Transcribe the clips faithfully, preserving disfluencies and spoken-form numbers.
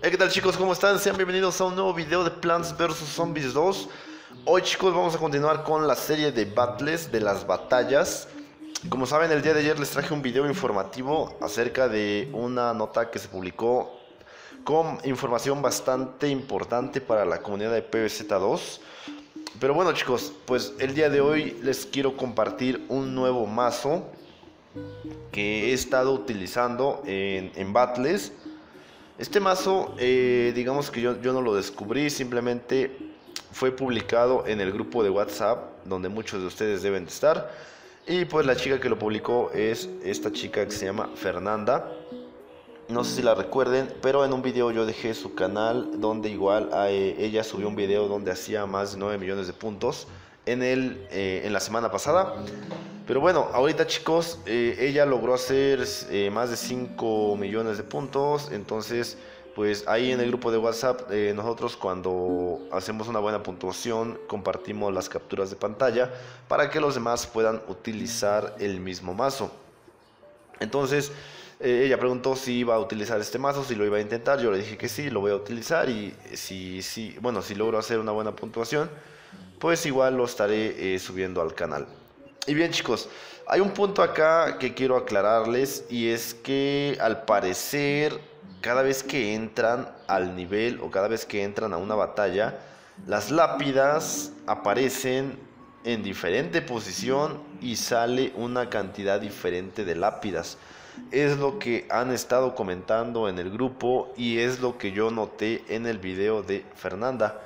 Hey, ¿qué tal, chicos? ¿Cómo están? Sean bienvenidos a un nuevo video de Plants versus. Zombies dos. Hoy, chicos, vamos a continuar con la serie de battles, de las batallas. Como saben, el día de ayer les traje un video informativo acerca de una nota que se publicó con información bastante importante para la comunidad de P V Z dos. Pero bueno, chicos, pues el día de hoy les quiero compartir un nuevo mazo que he estado utilizando en, en battles. Este mazo, eh, digamos que yo, yo no lo descubrí, simplemente fue publicado en el grupo de WhatsApp, donde muchos de ustedes deben de estar. Y pues la chica que lo publicó es esta chica que se llama Fernanda. No sé si la recuerden, pero en un video yo dejé su canal, donde igual eh, ella subió un video donde hacía más de nueve millones de puntos en, el, eh, en la semana pasada. Pero bueno, ahorita, chicos, eh, ella logró hacer eh, más de cinco millones de puntos. Entonces, pues ahí en el grupo de WhatsApp, eh, nosotros cuando hacemos una buena puntuación, compartimos las capturas de pantalla para que los demás puedan utilizar el mismo mazo. Entonces, eh, ella preguntó si iba a utilizar este mazo, si lo iba a intentar. Yo le dije que sí, lo voy a utilizar. Y si, si, bueno, si logro hacer una buena puntuación, pues igual lo estaré eh, subiendo al canal. Y bien, chicos, hay un punto acá que quiero aclararles, y es que al parecer cada vez que entran al nivel o cada vez que entran a una batalla, las lápidas aparecen en diferente posición y sale una cantidad diferente de lápidas. Es lo que han estado comentando en el grupo y es lo que yo noté en el video de Fernanda.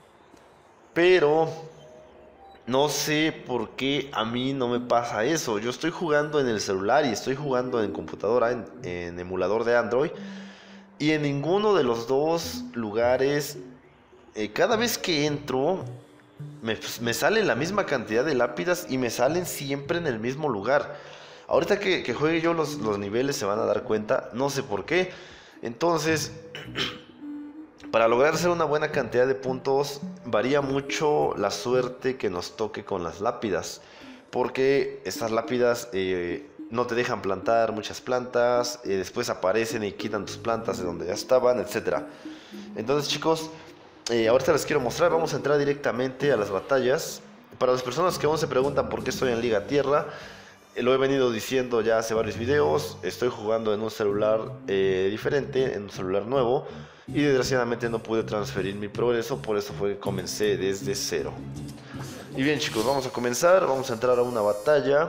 Pero no sé por qué a mí no me pasa eso. Yo estoy jugando en el celular y estoy jugando en computadora, en, en emulador de Android. Y en ninguno de los dos lugares, eh, cada vez que entro, me, pues, me sale la misma cantidad de lápidas y me salen siempre en el mismo lugar. Ahorita que, que juegue yo los, los niveles se van a dar cuenta, no sé por qué. Entonces, para lograr hacer una buena cantidad de puntos, varía mucho la suerte que nos toque con las lápidas. Porque estas lápidas eh, no te dejan plantar muchas plantas, eh, después aparecen y quitan tus plantas de donde ya estaban, etcétera. Entonces, chicos, eh, ahorita les quiero mostrar, vamos a entrar directamente a las batallas. Para las personas que aún se preguntan por qué estoy en Liga Tierra, eh, lo he venido diciendo ya hace varios videos. Estoy jugando en un celular eh, diferente, en un celular nuevo, y desgraciadamente no pude transferir mi progreso, por eso fue que comencé desde cero. Y bien, chicos, vamos a comenzar, vamos a entrar a una batalla.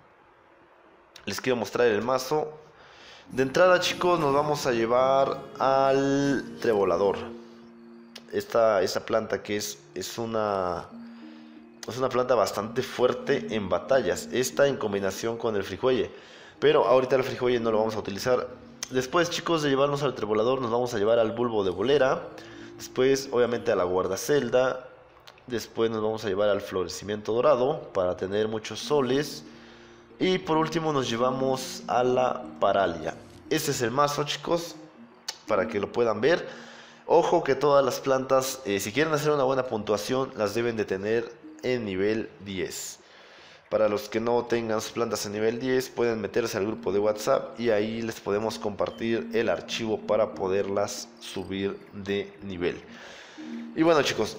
Les quiero mostrar el mazo. De entrada, chicos, nos vamos a llevar al Trevolador. Esta, esta planta que es, es una... Es una planta bastante fuerte en batallas. Esta en combinación con el Frijuelle. Pero ahorita el Frijuelle no lo vamos a utilizar. Después, chicos, de llevarnos al Trevolador, nos vamos a llevar al Bulbo de Bolera. Después, obviamente, a la Guardacelda. Después nos vamos a llevar al Florecimiento Dorado para tener muchos soles. Y por último nos llevamos a la Paralia. Este es el mazo, chicos, para que lo puedan ver. Ojo que todas las plantas, eh, si quieren hacer una buena puntuación, las deben de tener en nivel diez. Para los que no tengan sus plantas en nivel diez, pueden meterse al grupo de WhatsApp y ahí les podemos compartir el archivo para poderlas subir de nivel. Y bueno, chicos,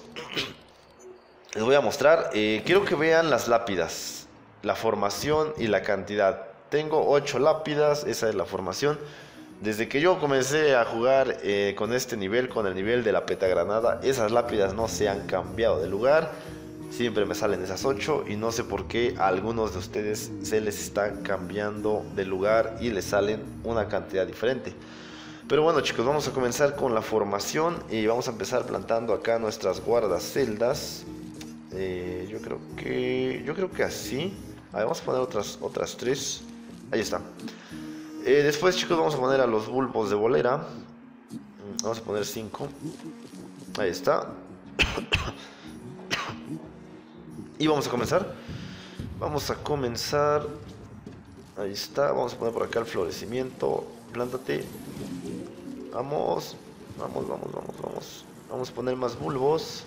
les voy a mostrar. Eh, quiero que vean las lápidas, la formación y la cantidad. Tengo ocho lápidas, esa es la formación. Desde que yo comencé a jugar eh, con este nivel, con el nivel de la petagranada, esas lápidas no se han cambiado de lugar. Siempre me salen esas ocho y no sé por qué a algunos de ustedes se les está cambiando de lugar y les salen una cantidad diferente. Pero bueno, chicos, vamos a comenzar con la formación y vamos a empezar plantando acá nuestras guardaceldas. Eh, yo creo que yo creo que así. A ver, vamos a poner otras otras tres. Ahí está. Eh, después, chicos, vamos a poner a los bulbos de bolera. Vamos a poner cinco. Ahí está. Y vamos a comenzar. Vamos a comenzar. Ahí está. Vamos a poner por acá el florecimiento. Plántate. Vamos. Vamos, vamos, vamos, vamos. Vamos a poner más bulbos.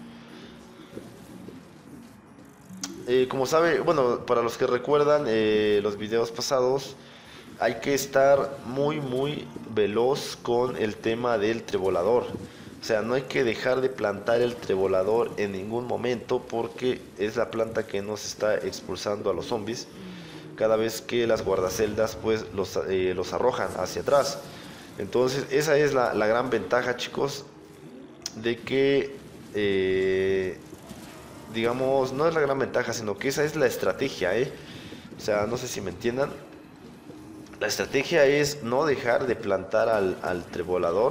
Eh, como sabe, bueno, para los que recuerdan eh, los videos pasados, hay que estar muy, muy veloz con el tema del trebolador. O sea, no hay que dejar de plantar el trebolador en ningún momento, porque es la planta que nos está expulsando a los zombies cada vez que las guardaceldas pues los, eh, los arrojan hacia atrás. Entonces esa es la, la gran ventaja, chicos, de que eh, digamos, no es la gran ventaja, sino que esa es la estrategia, ¿eh? O sea, no sé si me entiendan. La estrategia es no dejar de plantar al, al trebolador,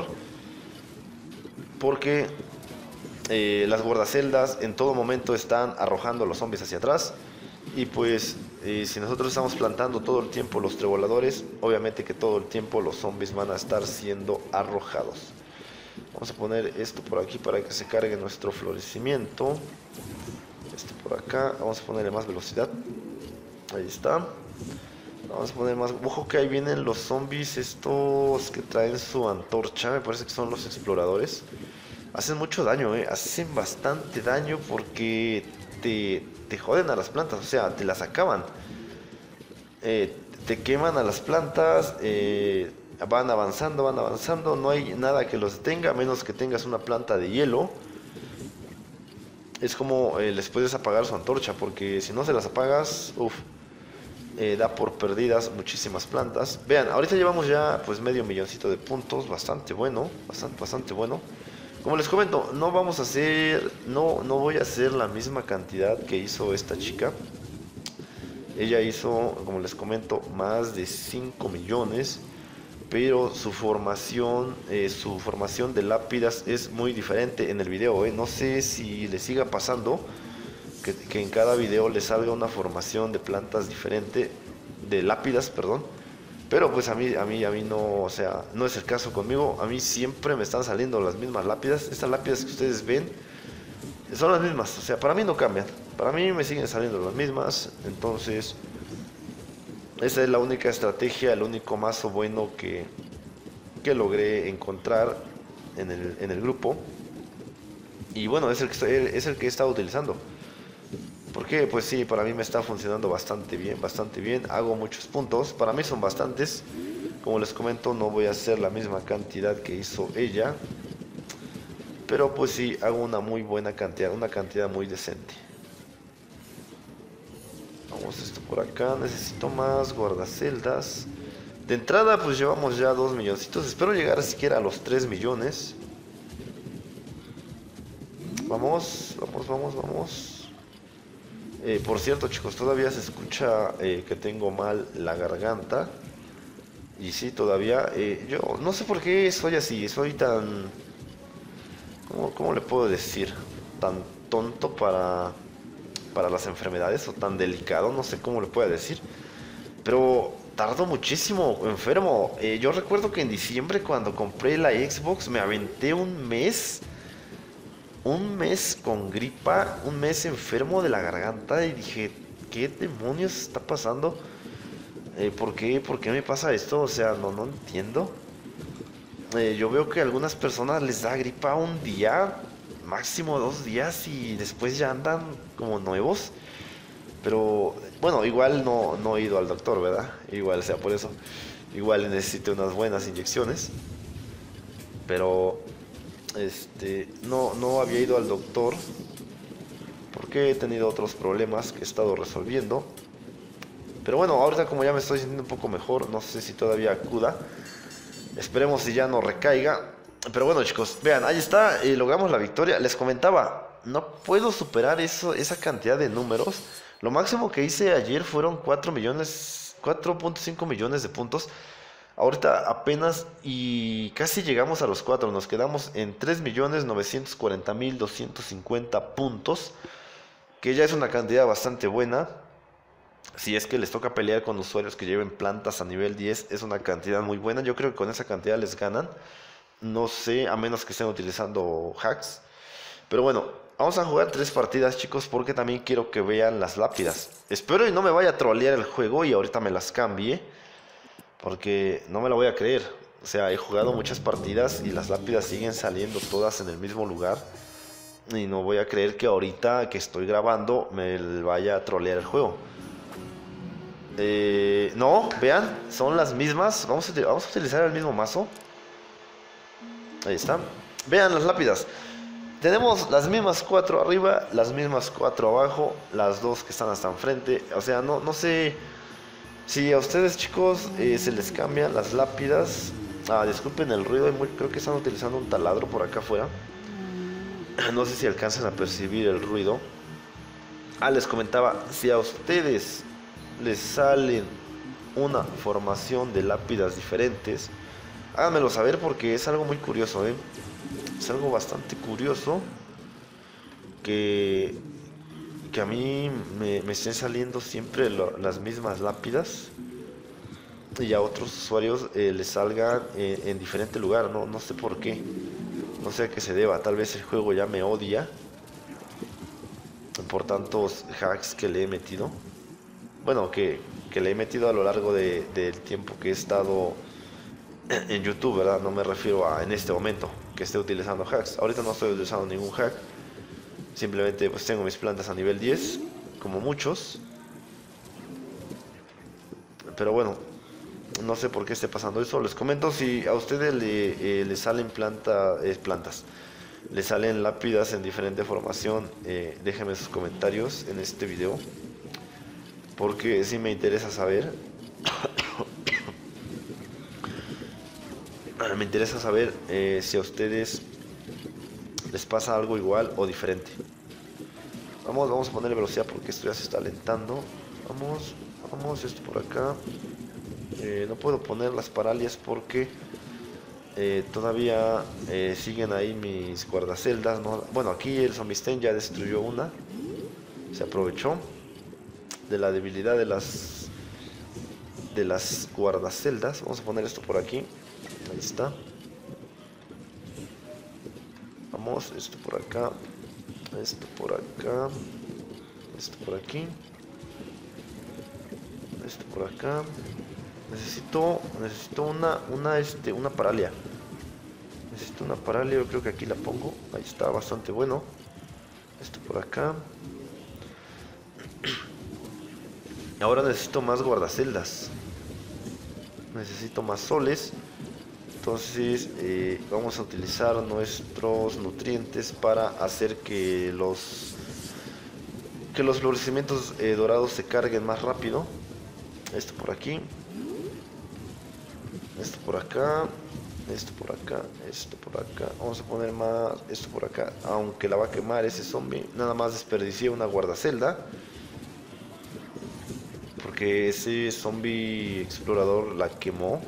porque eh, las guardaceldas en todo momento están arrojando a los zombies hacia atrás. Y pues eh, si nosotros estamos plantando todo el tiempo los treboladores, obviamente que todo el tiempo los zombies van a estar siendo arrojados. Vamos a poner esto por aquí para que se cargue nuestro florecimiento. Esto por acá, vamos a ponerle más velocidad. Ahí está. Vamos a poner más... Ojo que ahí vienen los zombies estos que traen su antorcha. Me parece que son los exploradores. Hacen mucho daño, eh. Hacen bastante daño porque te, te joden a las plantas. O sea, te las acaban. Eh, te queman a las plantas. Eh, van avanzando, van avanzando. No hay nada que los detenga, a menos que tengas una planta de hielo. Es como eh, les puedes apagar su antorcha, porque si no se las apagas, uff. Eh, da por perdidas muchísimas plantas. Vean, ahorita llevamos ya pues medio milloncito de puntos, bastante bueno, bastante, bastante bueno. Como les comento, no vamos a hacer, no, no voy a hacer la misma cantidad que hizo esta chica. Ella hizo, como les comento, más de cinco millones, pero su formación, eh, su formación de lápidas es muy diferente en el video, eh. No sé si le siga pasando. Que, que en cada video le salga una formación de plantas diferente, de lápidas, perdón. Pero pues a mí, a mí, a mí no, o sea, no es el caso conmigo. A mí siempre me están saliendo las mismas lápidas. Estas lápidas que ustedes ven son las mismas, o sea, para mí no cambian. Para mí me siguen saliendo las mismas. Entonces, esa es la única estrategia, el único mazo bueno que, que logré encontrar en el, en el grupo. Y bueno, es el que, estoy, es el que he estado utilizando. Porque pues sí, para mí me está funcionando bastante bien, bastante bien. Hago muchos puntos, para mí son bastantes. Como les comento, no voy a hacer la misma cantidad que hizo ella, pero pues sí, hago una muy buena cantidad, una cantidad muy decente. Vamos esto por acá, necesito más guardaceldas. De entrada pues llevamos ya dos milloncitos, espero llegar siquiera a los tres millones. Vamos, vamos, vamos, vamos. Eh, por cierto, chicos, todavía se escucha eh, que tengo mal la garganta. Y sí, todavía. Eh, yo no sé por qué soy así. Soy tan... ¿Cómo, cómo le puedo decir? Tan tonto para, para las enfermedades, o tan delicado, no sé cómo le puedo decir. Pero tardo muchísimo enfermo. Eh, yo recuerdo que en diciembre, cuando compré la Xbox, me aventé un mes... Un mes con gripa, un mes enfermo de la garganta, y dije, ¿qué demonios está pasando? Eh, ¿por qué? ¿Por qué me pasa esto? O sea, no, no entiendo. Eh, yo veo que a algunas personas les da gripa un día, máximo dos días, y después ya andan como nuevos. Pero, bueno, igual no, no he ido al doctor, ¿verdad? Igual sea por eso. Igual necesito unas buenas inyecciones. Pero... Este, no, no había ido al doctor porque he tenido otros problemas que he estado resolviendo. Pero bueno, ahorita como ya me estoy sintiendo un poco mejor, no sé si todavía acuda. Esperemos si ya no recaiga. Pero bueno, chicos, vean, ahí está, eh, logramos la victoria. Les comentaba, no puedo superar eso, esa cantidad de números. Lo máximo que hice ayer fueron cuatro millones, cuatro punto cinco millones de puntos. Ahorita apenas y casi llegamos a los cuatro, nos quedamos en tres millones novecientos cuarenta mil doscientos cincuenta puntos, que ya es una cantidad bastante buena. Si es que les toca pelear con usuarios que lleven plantas a nivel diez, es una cantidad muy buena. Yo creo que con esa cantidad les ganan, no sé, a menos que estén utilizando hacks. Pero bueno, vamos a jugar tres partidas, chicos, porque también quiero que vean las lápidas. Espero y no me vaya a trolear el juego y ahorita me las cambie, porque no me la voy a creer. O sea, he jugado muchas partidas y las lápidas siguen saliendo todas en el mismo lugar. Y no voy a creer que ahorita que estoy grabando me vaya a trolear el juego. Eh, no, vean, son las mismas. Vamos a, vamos a utilizar el mismo mazo. Ahí está. Vean las lápidas. Tenemos las mismas cuatro arriba, las mismas cuatro abajo, las dos que están hasta enfrente. O sea, no, no sé si a ustedes, chicos, eh, se les cambian las lápidas. Ah, disculpen el ruido, muy, creo que están utilizando un taladro por acá afuera. No sé si alcanzan a percibir el ruido. Ah, les comentaba, si a ustedes les salen una formación de lápidas diferentes, háganmelo saber porque es algo muy curioso, ¿eh? Es algo bastante curioso que, que a mí me, me estén saliendo siempre lo, las mismas lápidas y a otros usuarios eh, les salgan en, en diferente lugar, ¿no? No sé por qué, no sé a qué se deba, tal vez el juego ya me odia por tantos hacks que le he metido. Bueno, que, que le he metido a lo largo de, del tiempo que he estado en YouTube, ¿verdad? No me refiero a en este momento que esté utilizando hacks. Ahorita no estoy utilizando ningún hack. Simplemente pues tengo mis plantas a nivel diez, como muchos. Pero bueno, no sé por qué esté pasando eso. Les comento, si a ustedes le, eh, le salen planta, eh, plantas, le salen lápidas en diferente formación, eh, déjenme sus comentarios en este video, porque sí me interesa saber. Me interesa saber eh, si a ustedes les pasa algo igual o diferente. Vamos, vamos a ponerle velocidad porque esto ya se está alentando. Vamos, vamos, esto por acá. Eh, no puedo poner las paralias porque eh, todavía eh, siguen ahí mis guardaceldas, ¿no? Bueno, aquí el Zombisten ya destruyó una. Se aprovechó de la debilidad de las de las guardaceldas. Vamos a poner esto por aquí. Ahí está. Vamos, esto por acá. Esto por acá. Esto por aquí. Esto por acá. Necesito, necesito una, una, este, una paralia. Necesito una paralia, yo creo que aquí la pongo. Ahí está, bastante bueno. Esto por acá. Ahora necesito más guardaceldas. Necesito más soles. Entonces eh, vamos a utilizar nuestros nutrientes para hacer que los que los florecimientos eh, dorados se carguen más rápido. Esto por aquí. Esto por acá. Esto por acá. Esto por acá. Vamos a poner más. Esto por acá. Aunque la va a quemar ese zombie. Nada más desperdicié una guardacelda. Porque ese zombie explorador la quemó.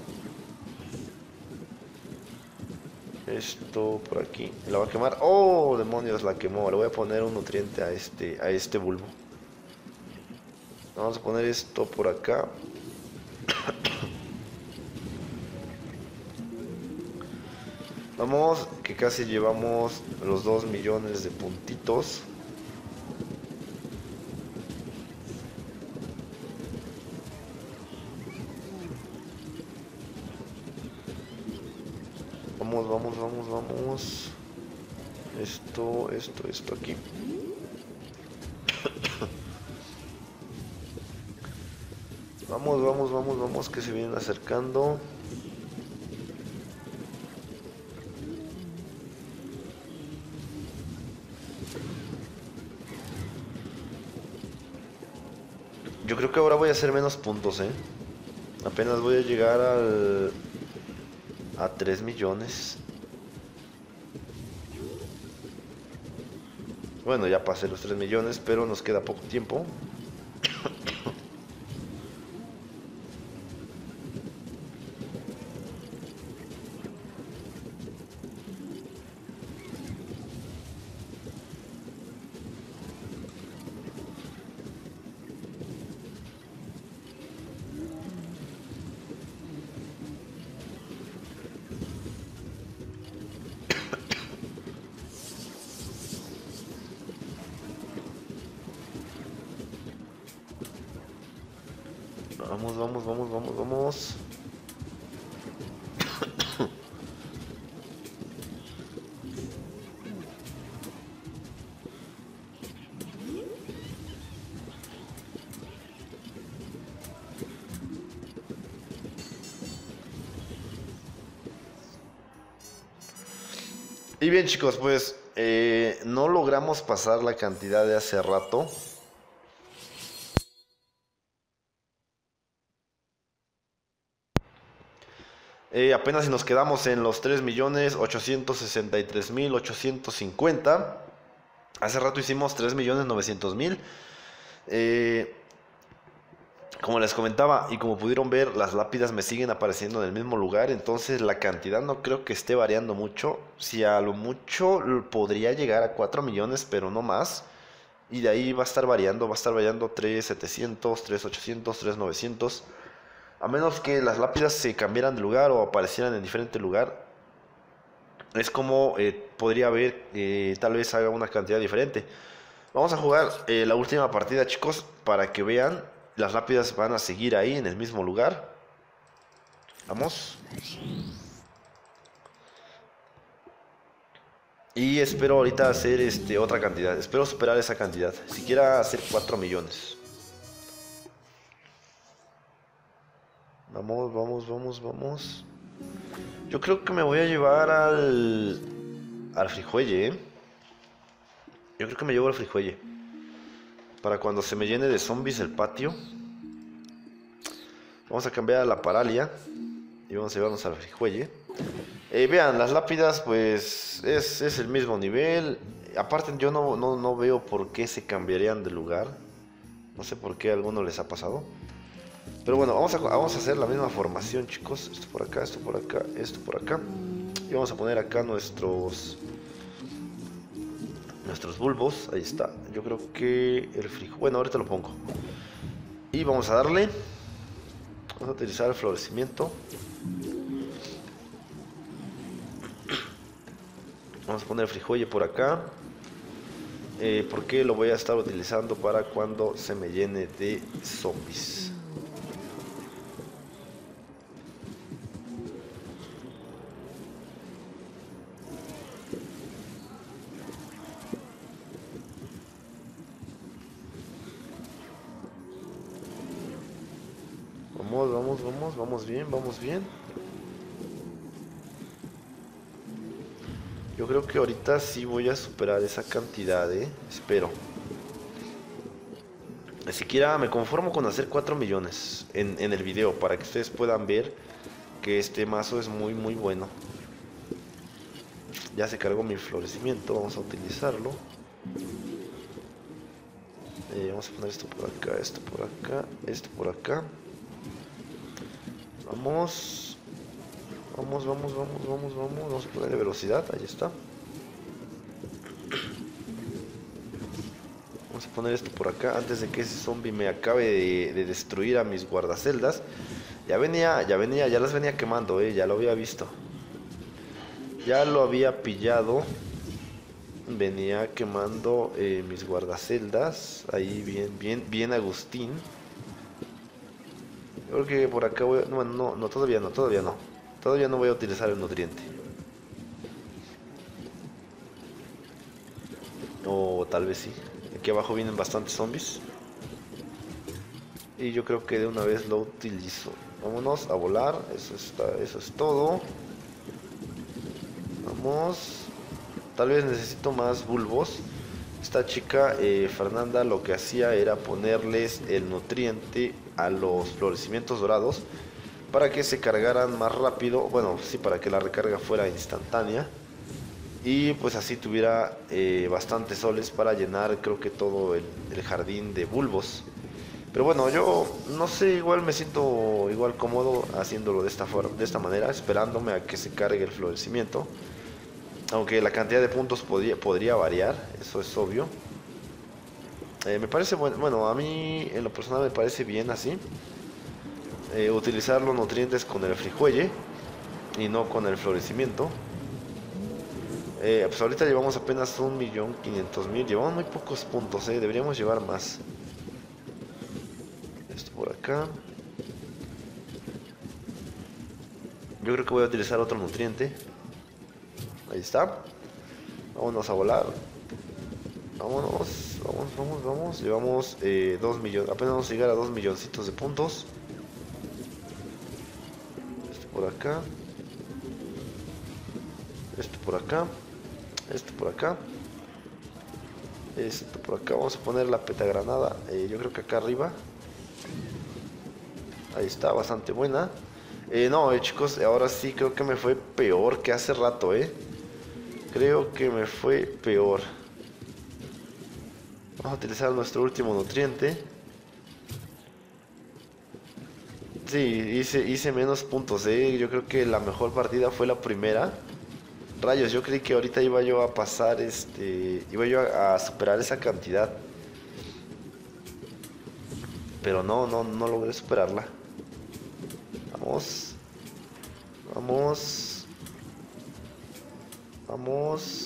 Esto por aquí. La va a quemar. ¡Oh, demonios! La quemó. Le voy a poner un nutriente a este, a este bulbo. Vamos a poner esto por acá. Vamos, que casi llevamos los dos millones de puntitos. Vamos, vamos, vamos, vamos. Esto, esto, esto aquí. Vamos, vamos, vamos, vamos, que se vienen acercando. Yo creo que ahora voy a hacer menos puntos, ¿eh? Apenas voy a llegar al... a tres millones. Bueno, ya pasé los tres millones, pero nos queda poco tiempo. Vamos, vamos, vamos, vamos, vamos. Y bien chicos, pues eh, no logramos pasar la cantidad de hace rato. Eh, apenas si nos quedamos en los tres millones ochocientos sesenta y tres mil ochocientos cincuenta. Hace rato hicimos tres millones novecientos mil. Eh, como les comentaba y como pudieron ver, las lápidas me siguen apareciendo en el mismo lugar. Entonces la cantidad no creo que esté variando mucho. Si a lo mucho podría llegar a cuatro millones, pero no más. Y de ahí va a estar variando, va a estar variando tres setecientos, tres ochocientos, tres novecientos. A menos que las lápidas se cambiaran de lugar o aparecieran en diferente lugar, es como eh, podría haber, eh, tal vez haga una cantidad diferente. Vamos a jugar eh, la última partida, chicos, para que vean. Las lápidas van a seguir ahí en el mismo lugar. Vamos. Y espero ahorita hacer este, otra cantidad. Espero superar esa cantidad. Siquiera hacer cuatro millones. Vamos, vamos, vamos, vamos. Yo creo que me voy a llevar al... Al frijuelle, ¿eh? Yo creo que me llevo al frijuelle. Para cuando se me llene de zombies el patio. Vamos a cambiar a la paralia. Y vamos a llevarnos al frijuelle. Eh, vean, las lápidas pues es, es el mismo nivel. Aparte yo no, no, no veo por qué se cambiarían de lugar. No sé por qué a alguno les ha pasado. Pero bueno, vamos a, vamos a hacer la misma formación, chicos. Esto por acá, esto por acá, esto por acá. Y vamos a poner acá nuestros nuestros bulbos. Ahí está. Yo creo que el frijo... Bueno, ahorita lo pongo. Y vamos a darle. Vamos a utilizar el florecimiento. Vamos a poner el frijolle por acá. Eh, porque lo voy a estar utilizando para cuando se me llene de zombies. Vamos, vamos, vamos, vamos bien, vamos bien. Yo creo que ahorita sí voy a superar esa cantidad, ¿eh? Espero. Ni siquiera me conformo con hacer cuatro millones en, en el video para que ustedes puedan ver que este mazo es muy muy bueno. Ya se cargó mi florecimiento, vamos a utilizarlo. Eh, vamos a poner esto por acá, esto por acá, esto por acá. Vamos. Vamos, vamos, vamos, vamos, vamos. Vamos a ponerle velocidad, ahí está. Vamos a poner esto por acá antes de que ese zombie me acabe de, de destruir a mis guardaceldas. Ya venía, ya venía, ya las venía quemando, eh, ya lo había visto. Ya lo había pillado. Venía quemando eh, mis guardaceldas. Ahí bien, bien, bien Agustín. Creo que por acá voy a... No, no, no, todavía no, todavía no. Todavía no voy a utilizar el nutriente. O tal vez sí. Aquí abajo vienen bastantes zombies. Y yo creo que de una vez lo utilizo. Vámonos a volar. Eso está, eso es todo. Vamos. Tal vez necesito más bulbos. Esta chica, eh, Fernanda, lo que hacía era ponerles el nutriente a los florecimientos dorados para que se cargaran más rápido. Bueno, sí, para que la recarga fuera instantánea. Y pues así tuviera eh, bastantes soles para llenar, creo que todo el, el jardín de bulbos. Pero bueno, yo no sé, igual me siento igual cómodo haciéndolo de esta forma, de esta manera, esperándome a que se cargue el florecimiento. Aunque la cantidad de puntos podría, podría variar, eso es obvio. Eh, me parece bueno, bueno, a mí en lo personal me parece bien así. Eh, utilizar los nutrientes con el frijuelle y no con el florecimiento. Eh, pues ahorita llevamos apenas un millón quinientos mil. Llevamos muy pocos puntos, eh. Deberíamos llevar más. Esto por acá. Yo creo que voy a utilizar otro nutriente. Ahí está. Vámonos a volar. Vámonos, vamos, vamos, vamos. Llevamos eh, dos millones. Apenas vamos a llegar a dos milloncitos de puntos. Esto por acá. Esto por acá. Esto por acá. Esto por acá. Vamos a poner la petagranada. Eh, yo creo que acá arriba. Ahí está, bastante buena. Eh, no, eh, chicos, ahora sí creo que me fue peor que hace rato, eh. Creo que me fue peor. Vamos a utilizar nuestro último nutriente. Sí, hice, hice menos puntos, eh. Yo creo que la mejor partida fue la primera. Rayos, yo creí que ahorita iba yo a pasar, este... Iba yo a, a superar esa cantidad. Pero no, no, no logré superarla. Vamos. Vamos. Vamos.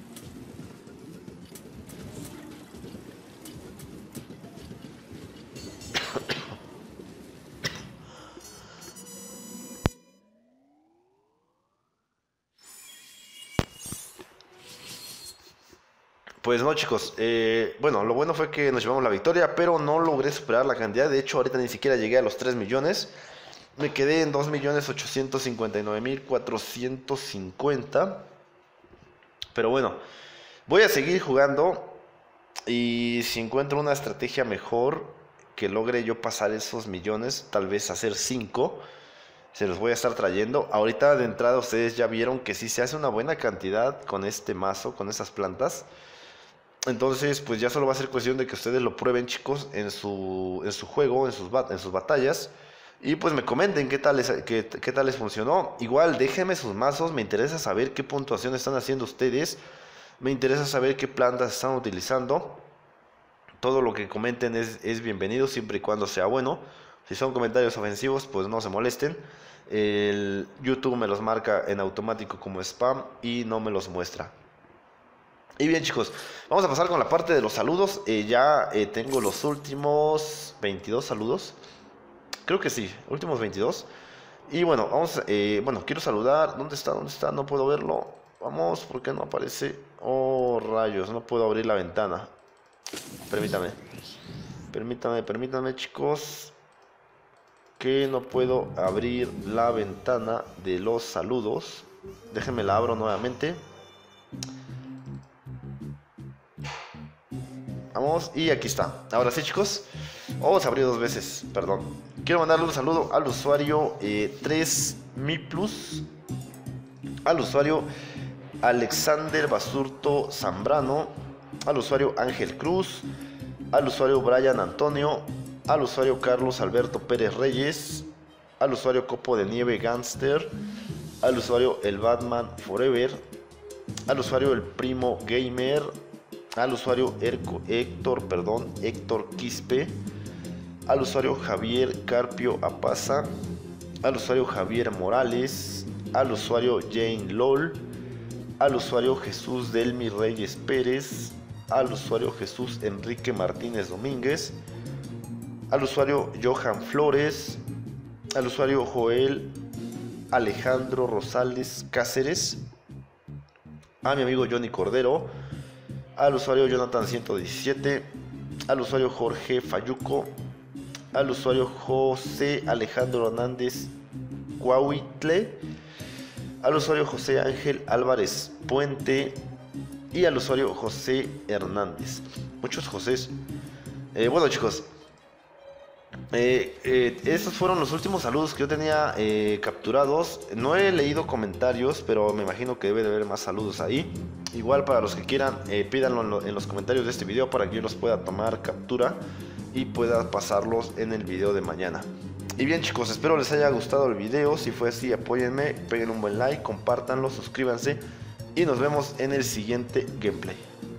Pues no, chicos, eh, bueno, lo bueno fue que nos llevamos la victoria, pero no logré superar la cantidad. De hecho, ahorita ni siquiera llegué a los tres millones. Me quedé en dos millones ochocientos cincuenta y nueve mil cuatrocientos cincuenta. Pero bueno, voy a seguir jugando. Y si encuentro una estrategia mejor que logre yo pasar esos millones, tal vez hacer cinco, se los voy a estar trayendo. Ahorita de entrada ustedes ya vieron que sí se hace una buena cantidad con este mazo, con esas plantas. Entonces, pues ya solo va a ser cuestión de que ustedes lo prueben, chicos, en su, en su juego, en sus, bat en sus batallas. Y pues me comenten qué tal, les, qué, qué tal les funcionó. Igual, déjenme sus mazos, me interesa saber qué puntuación están haciendo ustedes. Me interesa saber qué plantas están utilizando. Todo lo que comenten es, es bienvenido, siempre y cuando sea bueno. Si son comentarios ofensivos, pues no se molesten. El YouTube me los marca en automático como spam y no me los muestra. Y bien, chicos, vamos a pasar con la parte de los saludos. eh, Ya eh, tengo los últimos veintidós saludos. Creo que sí, últimos veintidós. Y bueno, vamos, eh, bueno, quiero saludar. ¿Dónde está? ¿Dónde está? No puedo verlo. Vamos, ¿por qué no aparece? Oh, rayos, no puedo abrir la ventana. Permítame. Permítame, permítame, chicos, que no puedo abrir la ventana de los saludos. Déjenme la abro nuevamente. Vamos, y aquí está. Ahora sí, chicos. Oh, se abrió dos veces, perdón. Quiero mandarle un saludo al usuario eh, tres mi plus, al usuario Alexander Basurto Zambrano, al usuario Ángel Cruz, al usuario Brian Antonio, al usuario Carlos Alberto Pérez Reyes, al usuario Copo de Nieve Gangster, al usuario El Batman Forever, al usuario El Primo Gamer, al usuario Erco, Héctor, perdón, Héctor Quispe, al usuario Javier Carpio Apaza, al usuario Javier Morales, al usuario Jane LOL, al usuario Jesús Delmi Reyes Pérez, al usuario Jesús Enrique Martínez Domínguez, al usuario Johan Flores, al usuario Joel Alejandro Rosales Cáceres, a mi amigo Johnny Cordero, al usuario Jonathan ciento diecisiete, al usuario Jorge Fayuco, al usuario José Alejandro Hernández Cuauhitle, al usuario José Ángel Álvarez Puente y al usuario José Hernández. Muchos Josés. Eh, bueno, chicos, eh, eh, estos fueron los últimos saludos que yo tenía eh, capturados. No he leído comentarios, pero me imagino que debe de haber más saludos ahí. Igual, para los que quieran, eh, pídanlo en, lo, en los comentarios de este video para que yo los pueda tomar captura y pueda pasarlos en el video de mañana. Y bien, chicos, espero les haya gustado el video. Si fue así, apóyenme, peguen un buen like, compártanlo, suscríbanse y nos vemos en el siguiente gameplay.